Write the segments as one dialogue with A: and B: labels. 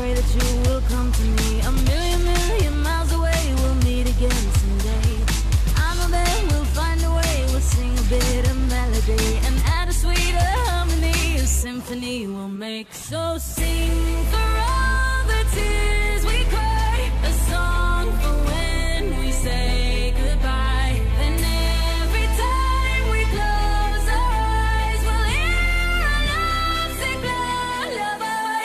A: pray that you will come to me. A million miles away, we'll meet again someday. I know that we'll find a way, we'll sing a bit of melody and add a sweeter harmony, a symphony we'll make. So sing for all the tears we cry, a song for when we say goodbye. Then every time we close our eyes, we'll hear our love sing lullaby.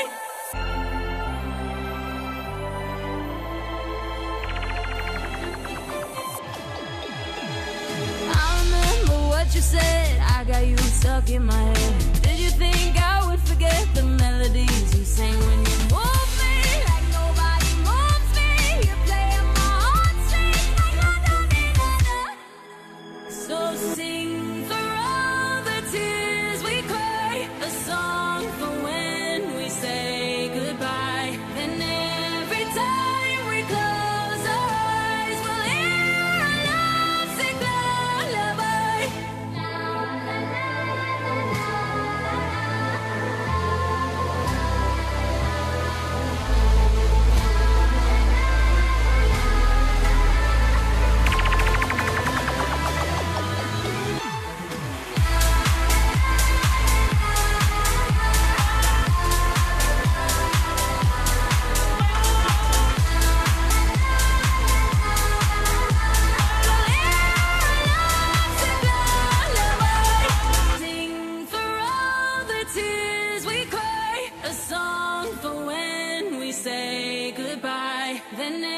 A: I remember what you said, I got you stuck in my head. Did you think I would forget the melodies you sang when you moved me like nobody moves me? You play on my heartstrings like na-na-na-na-na. So sing for all the tears we cry, a song for when we say goodbye. Then every time we close our eyes, we'll hear our love sing lullaby. Sing for all the tears we cry, a song for when we say goodbye. Then